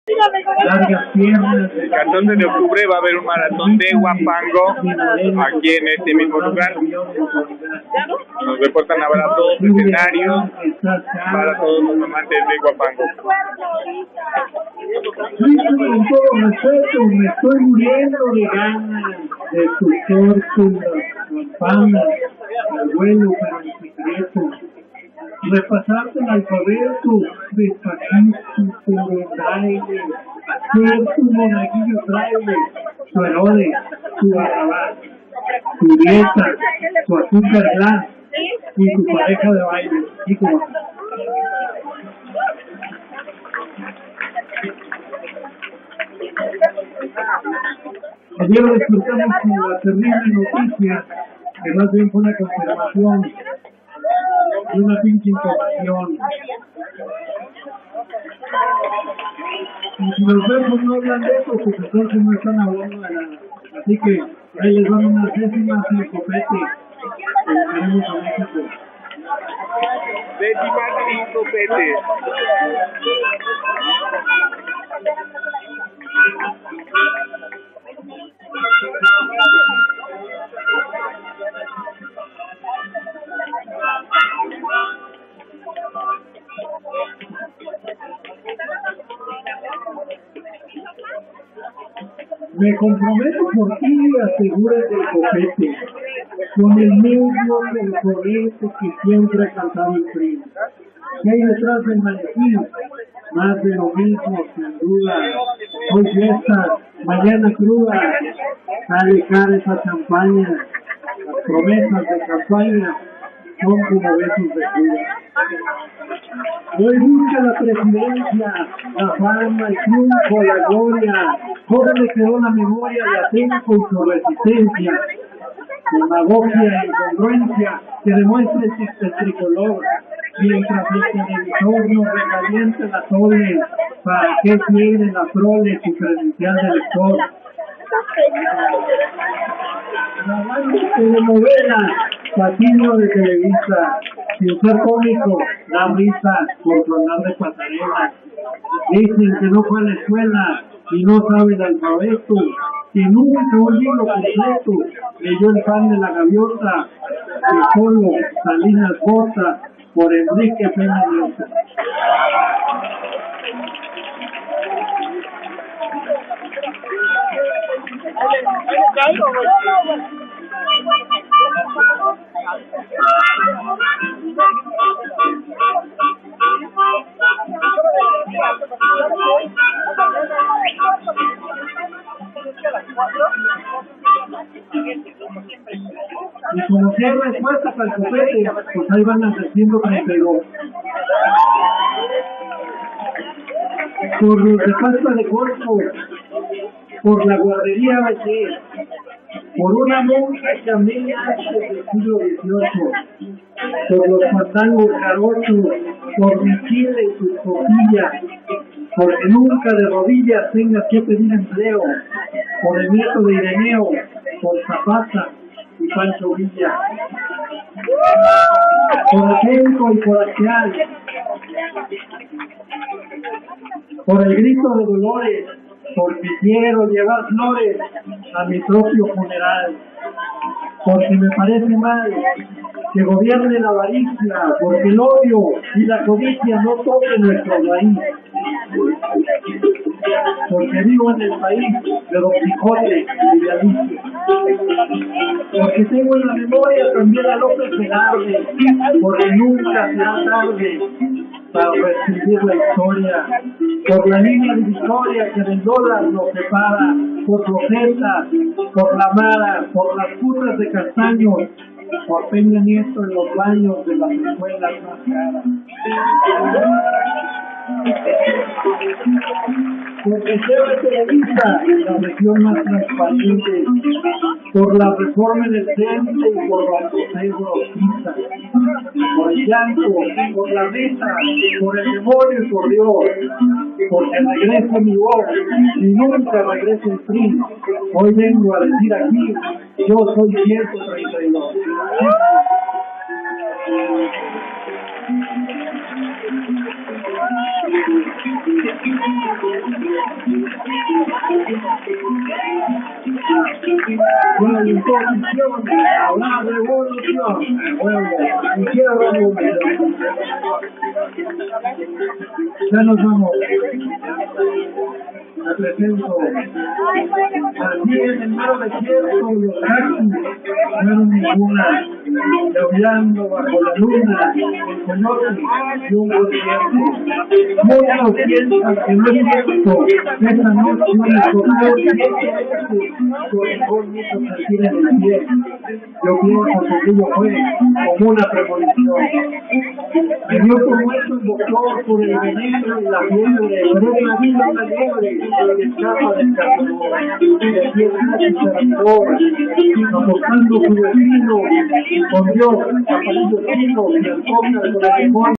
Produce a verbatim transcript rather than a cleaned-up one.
largas piernas. El catorce de octubre va a haber un maratón de Huapango aquí en este mismo lugar. Nos reportan habrá dos escenarios para todos los amantes de Huapango. Sí, con todo respeto, me estoy muriendo de ganas de escuchar con las campanas, al vuelo para el secreto. Repasarte el alfabeto, despacito, por el braille, ser tu monaguillo traile, tu Herodes, tu Barrabás, tu dieta, tu azúcar glass y tu pareja de baile, y como ayer despertamos con la terrible noticia, que más bien fue una confirmación de una pinche información. Y si los verbos no hablan de eso, pues entonces no están hablando de nada. Así que ahí les van unas décimas y el copete que tenemos a México. Décimas y copete. Me comprometo por ti y aseguras del copete, con el mismo del corriente que siempre ha cantado el frío. ¿Qué hay detrás del maniquí? Más de lo mismo, sin duda. Hoy fiesta, mañana cruda, sale cara esa champaña. Las promesas de campaña son como besos de cura. Hoy busca la presidencia, la fama, el triunfo, la gloria. Joven le quedó la memoria de Atenco y su resistencia. Demagogia e incongruencia que demuestra el chiste tricolor. Mientras el televisor nos recalienta la tole, ¿para qué quiere la prole su credencial de lector? La telenovela, patillo de Televisa, sin ser cómico, da risa por sonar de pasarela. Dicen que no fue a la escuela y no sabe el alfabeto, que nunca un libro completo leyó El pan de la gaviota, que solo Salinas vota por Enrique Peña Nieto. Y como si hay respuesta para el copete, pues ahí van a haciendo treinta y dos. Por los de pasta de corto, por la guardería B C, por una monja que amé antes del siglo dieciocho, por los pantangos jarochos, por mi chile y sus costillas, porque nunca de rodillas tengas que pedir empleo, por el nieto de Ireneo, por Zapata y Pancho Villa, por Atenco y por Acheal, por el grito de Dolores, porque quiero llevar flores a mi propio funeral, porque me parece mal que gobierne la avaricia, porque el odio y la codicia no toquen nuestro raíz, porque vivo en el país de Don Quijote y de Alicia, porque tengo en la memoria también a López Velarde, porque nunca será tarde para reescribir la historia, por la línea divisoria que del dólar nos separa, por Rosetta, por la Mara, por las putas de castaños, por Peña Nieto en los baños de las escuelas más caras. Porque T V Televisa, la región más transparente, por la reforma en el centro y por los procesos quita, por el llanto, por la meta, por el demonio y por Dios, porque regrese mi voz y nunca regrese el P R I. Hoy vengo a decir aquí, yo soy ciento treinta y dos. la imposición, la revolución, bueno, izquierda número. Ya nos vamos. Me presento. Aquí en el mar desierto, los taxis fueron ninguna, lloviando bajo la luna, el coyote y un concierto. Muchos piensan que no es cierto, esta noche me tocó con mucho sentir en el pie. Yo pienso que aquello fue como una premonición. Me dio como eso el doctor por el veneno y la fiebre, pero es la vida una liebre que escapa del cazador, y de fiesta y servidor, apostando su destino con Dios, aparicio chino y el póker con el demonio.